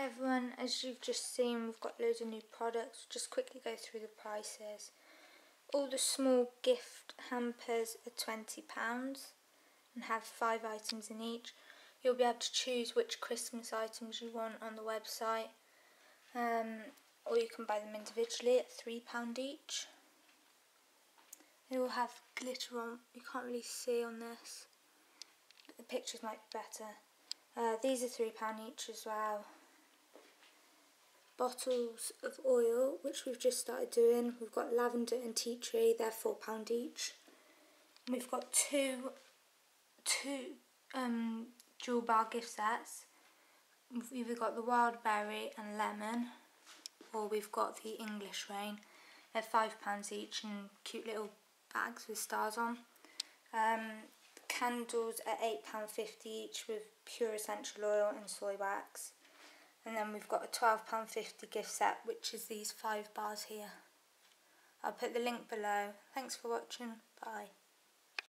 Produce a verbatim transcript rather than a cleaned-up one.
Hi everyone, as you've just seen, we've got loads of new products. Just quickly go through the prices. All the small gift hampers are twenty pounds and have five items in each. You'll be able to choose which Christmas items you want on the website, um, or you can buy them individually at three pounds each. They all have glitter on. You can't really see on this, but the pictures might be better. Uh, these are three pounds each as well. Bottles of oil, which we've just started doing. We've got lavender and tea tree, they're four pounds each. And we've got two, two um, jewel bar gift sets. We've either got the wild berry and lemon, or we've got the English rain. They're five pounds each and cute little bags with stars on. Um, candles are eight pounds fifty each with pure essential oil and soy wax. And then we've got a twelve pounds fifty gift set, which is these five bars here. I'll put the link below. Thanks for watching. Bye.